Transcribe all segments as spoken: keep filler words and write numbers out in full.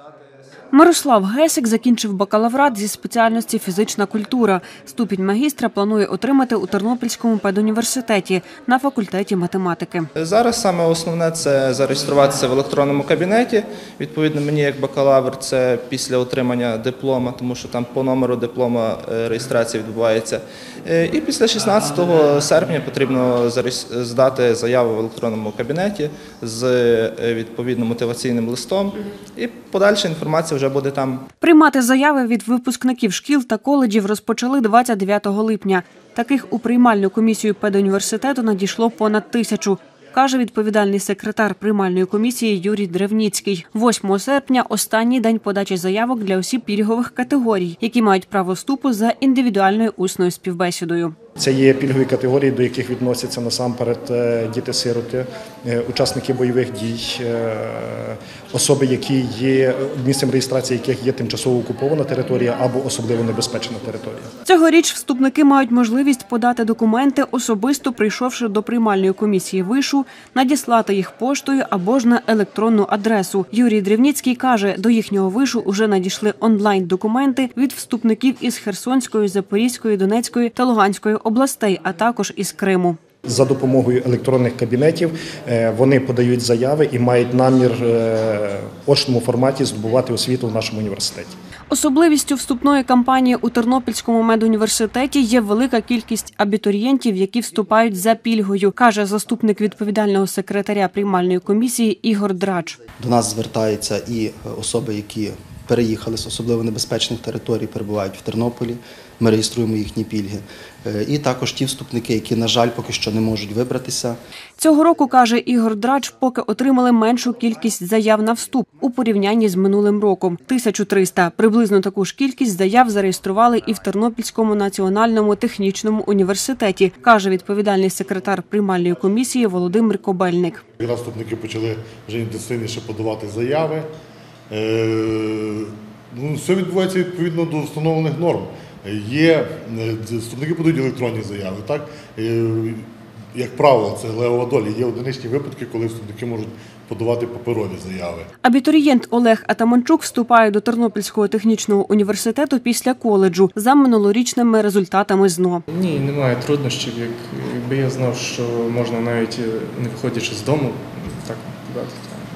Мирослав Гесик закінчив бакалаврат зі спеціальності фізична культура. Ступінь магістра планує отримати у Тернопільському педуніверситеті на факультеті математики. Зараз саме основне – це зареєструватися в електронному кабінеті. Відповідно, мені як бакалавр – це після отримання диплома, тому що там по номеру диплома реєстрація відбувається. І після шістнадцятого серпня потрібно здати заяву в електронному кабінеті з відповідним мотиваційним листом. І подальша інформація вже буде там. Приймати заяви від випускників шкіл та коледжів розпочали двадцять дев'ятого липня. Таких у приймальну комісію педуніверситету надійшло понад тисячу, каже відповідальний секретар приймальної комісії Юрій Древніцький. восьмого серпня – останній день подачі заявок для осіб пільгових категорій, які мають право вступу за індивідуальною усною співбесідою. Це є пільгові категорії, до яких відносяться насамперед діти-сироти, учасники бойових дій, особи, які є місцем реєстрації яких є тимчасово окупована територія або особливо небезпечна територія. Цьогоріч вступники мають можливість подати документи, особисто прийшовши до приймальної комісії вишу, надіслати їх поштою або ж на електронну адресу. Юрій Древніцький каже, до їхнього вишу уже надійшли онлайн-документи від вступників із Херсонської, Запорізької, Донецької та Луганської областей, а також із Криму. За допомогою електронних кабінетів вони подають заяви і мають намір в очному форматі здобувати освіту в нашому університеті. Особливістю вступної кампанії у Тернопільському медуніверситеті є велика кількість абітурієнтів, які вступають за пільгою, каже заступник відповідального секретаря приймальної комісії Ігор Драч. До нас звертаються і особи, які переїхали з особливо небезпечних територій, перебувають в Тернополі, ми реєструємо їхні пільги. І також ті вступники, які, на жаль, поки що не можуть вибратися. Цього року, каже Ігор Драч, поки отримали меншу кількість заяв на вступ у порівнянні з минулим роком – тисячу триста. Приблизно таку ж кількість заяв зареєстрували і в Тернопільському національному технічному університеті, каже відповідальний секретар приймальної комісії Володимир Кобельник. Вступники почали вже інтенсивніше подавати заяви. Все відбувається відповідно до встановлених норм. Є, вступники подають електронні заяви, так? Як правило, це левова доля. Є одиничні випадки, коли вступники можуть подавати паперові заяви. Абітурієнт Олег Атаманчук вступає до Тернопільського технічного університету після коледжу за минулорічними результатами ЗНО. Ні, немає труднощів. Якби я знав, що можна навіть не виходячи з дому, так подати.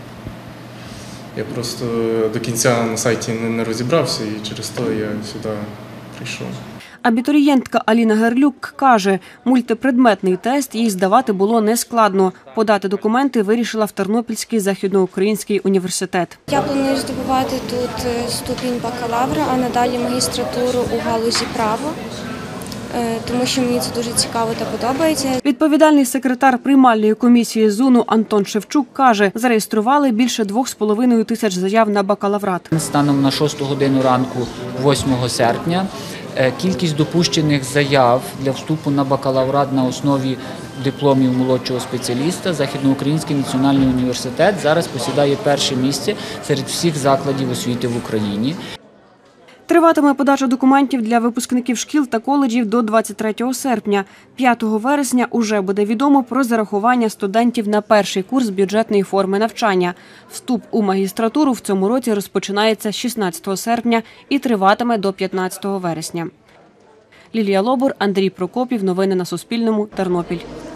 Я просто до кінця на сайті не розібрався і через то я сюди прийшов. Абітурієнтка Аліна Герлюк каже, мультипредметний тест їй здавати було нескладно. Подати документи вирішила в Тернопільський західноукраїнський університет. Я планую здобувати тут ступінь бакалавра, а надалі магістратуру у галузі права. Тому що мені це дуже цікаво та подобається. Відповідальний секретар приймальної комісії ЗУНу Антон Шевчук каже, зареєстрували більше двох з половиною тисяч заяв на бакалаврат. Станом на шосту годину ранку восьмого серпня кількість допущених заяв для вступу на бакалаврат на основі дипломів молодшого спеціаліста Західноукраїнський національний університет зараз посідає перше місце серед всіх закладів освіти в Україні. Триватиме подача документів для випускників шкіл та коледжів до двадцять третього серпня. п'ятого вересня уже буде відомо про зарахування студентів на перший курс бюджетної форми навчання. Вступ у магістратуру в цьому році розпочинається шістнадцятого серпня і триватиме до п'ятнадцятого вересня. Лілія Лобур, Андрій Прокопів. Новини на Суспільному. Тернопіль.